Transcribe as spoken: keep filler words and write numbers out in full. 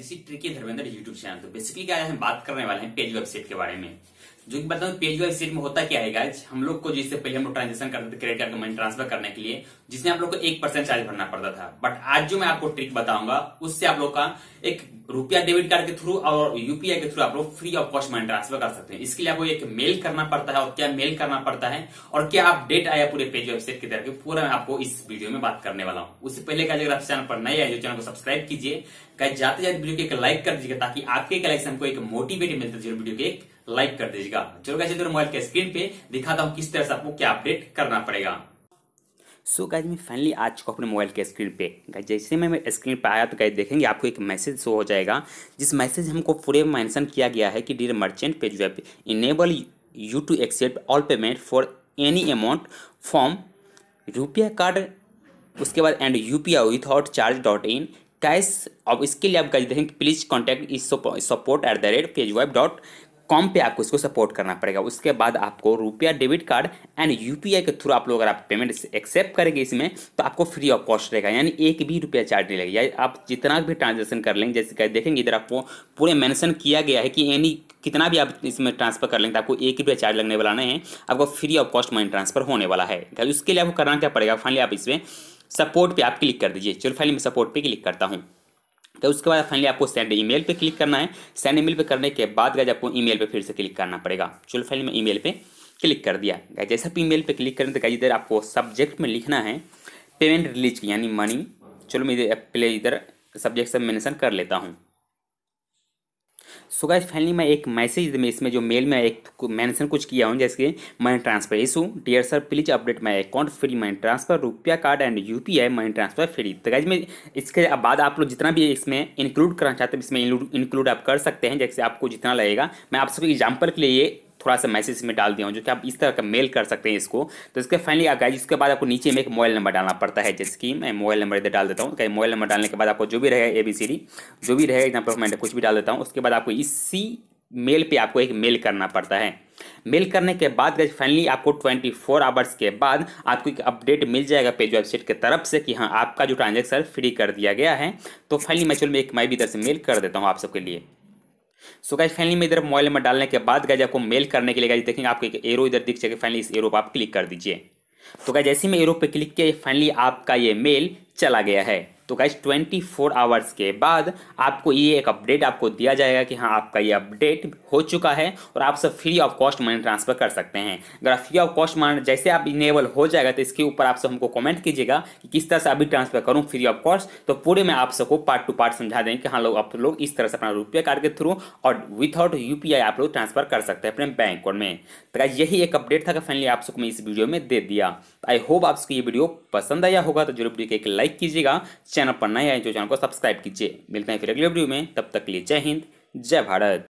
किसी tricky Dharmendra YouTube channel. तो basically क्या है, हम बात करने वाले हैं पेज वेबसाइट के बारे में। जो कि बताऊं पेज वेबसाइट में होता क्या है गाइस, हम लोग को जिससे पहले हम लोग ट्रांजेक्शन करते थे क्रेडिट कार्ड का मनी ट्रांसफर करने के लिए, जिसमें आप लोग को एक परसेंट चार्ज भरना पड़ता था। बट आज जो मैं आपको ट्रिक बताऊंगा उससे आप लोग का एक रुपया डेबिट कार्ड के थ्रू और यूपीआई के थ्रू आप लोग free of cost money transfer कर सकते हैं। इसके लिए आपको एक मेल करना पड़ता है, और क्या मेल करना पड़ता है और क्या अपडेट आया पूरे पेज वेबसाइट की तरफ के, पूरा मैं आपको इस वीडियो में बात करने वाला हूं। उससे पहले क्या, अगर आप चैनल पर नए आए तो चैनल को सब्सक्राइब कीजिए, जाते जाते वीडियो के एक लाइक कर दीजिएगा ताकि आपके कलेक्शन को एक मोटिवेट मिलता है। वीडियो के एक लाइक कर दीजिएगा। चलो गाइस, इधर मोबाइल के स्क्रीन पे दिखाता हूं किस तरह से आपको क्या अपडेट करना पड़ेगा। सो गाइस, मैं फाइनली आ चुका अपने मोबाइल के स्क्रीन पे। गाइस जैसे मैं मेरे स्क्रीन पे आया तो गाइस देखेंगे आपको एक मैसेज शो हो जाएगा, जिस मैसेज हमको पूरे मेंशन किया गया है कि dear merchant page web enable you to accept all payment for any amount from RuPay card, उसके बाद and UPI without charge dot in cash. अब इसके लिए आप गाइस देखेंगे प्लीज कॉन्टैक्ट इस support at the rate page web dot com पे आपको इसको सपोर्ट करना पड़ेगा। उसके बाद आपको RuPay debit card and UPI के थ्रू आप लोग अगर आप पेमेंट एक्सेप्ट करेंगे इसमें तो आपको फ्री ऑफ कॉस्ट रहेगा, यानी एक भी रुपया चार्ज नहीं लगेगा। आप जितना भी ट्रांजेक्शन कर लेंगे, जैसे देखेंगे इधर आपको पूरे मेंशन किया गया है कि एनी कितना भी आप इसमें ट्रांसफर कर लेंगे तो आपको एक रुपया चार्ज लगने वाला नहीं है, आपको free of cost money transfer होने वाला है। उसके लिए आपको करना क्या पड़ेगा, फाइनली आप इसमें सपोर्ट पे आप क्लिक कर दीजिए। चलो फाइनली मैं सपोर्ट पे क्लिक करता हूँ। तो उसके बाद फाइनली आपको सेंड ईमेल पे क्लिक करना है। सेंड ईमेल पे करने के बाद गाइस आपको ईमेल पे फिर से क्लिक करना पड़ेगा। चलो फाइनली मैं ईमेल पे क्लिक कर दिया। गाइस जैसा आप ईमेल पे क्लिक करें तो गाइस इधर आपको सब्जेक्ट में लिखना है पेमेंट रिलीज यानी मनी। चलो मैं इधर पहले इधर सब्जेक्ट सब मेंशन कर लेता हूँ। सो गाइस फाइनली मैं एक मैसेज में इसमें जो मेल में एक मेंशन कुछ किया हूँ, जैसे money transfer issue dear sir please update my account free money transfer RuPay card and UPI money transfer free. तो गाइस में इसके बाद आप लोग जितना भी इसमें इंक्लूड करना चाहते हैं इसमें इंक्लूड आप कर सकते हैं, जैसे आपको जितना लगेगा। मैं आप सबके एग्जाम्पल के लिए ये थोड़ा सा मैसेज में डाल दिया हूँ जो कि आप इस तरह का मेल कर सकते हैं इसको। तो इसके फाइनली आप गाइस इसके बाद आपको नीचे में एक मोबाइल नंबर डालना पड़ता है, जैसे कि मैं मोबाइल नंबर इधर डाल देता हूँ। मोबाइल नंबर डालने के बाद आपको जो भी रहेगा ए बी सी डी जो भी रहेगा यहाँ पर मैं कुछ भी डाल देता हूँ। उसके बाद आपको इसी मेल पे आपको एक मेल करना पड़ता है। मेल करने के बाद गाइस फाइनली आपको चौबीस आवर्स के बाद आपको एक अपडेट मिल जाएगा पेज वेबसाइट की तरफ से कि हाँ आपका जो ट्रांजेक्शन फ्री कर दिया गया है। तो फाइनली मैं चलो एक मैं भी इधर से मेल कर देता हूँ आप सबके लिए। सो गाइस फाइनली में इधर मोबाइल नंबर डालने के बाद गाइस आपको मेल करने के लिए गाइस देखेंगे आपको एक एरो इधर दिख जाएगा। फाइनली इस एरो पर आप क्लिक कर दीजिए। तो गाइस जैसे ही मैं एरो पे क्लिक किया फाइनली आपका ये मेल चला गया है। तो गाइस चौबीस आवर्स के बाद आपको ये एक अपडेट आपको दिया जाएगा कि हाँ आपका ये अपडेट हो चुका है और आप सब free of cost money transfer कर सकते हैं। अगर आप फ्री ऑफ कॉस्ट मनी जैसे आप इनेबल हो जाएगा तो इसके ऊपर आप सब हमको कमेंट कीजिएगा कि किस तरह से अभी ट्रांसफर करूँ फ्री ऑफ कॉस्ट। तो पूरे में आप सबको पार्ट टू पार्ट समझा देंगे कि हाँ लोग आप लोग इस तरह से अपना रुपया कार्ड के थ्रू और विथआउट यूपीआई आप लोग ट्रांसफर कर सकते हैं अपने बैंक अकाउंट में। तो गाइस यही एक अपडेट था कि फाइनली आप सबको मैं इस वीडियो में दे दिया। आई होप आपको ये वीडियो पसंद आया होगा, तो जरूर वीडियो को एक लाइक कीजिएगा। चैनल पर नए आए तो चैनल को सब्सक्राइब कीजिए। मिलते हैं फिर अगले वीडियो में, तब तक के लिए जय हिंद जय भारत।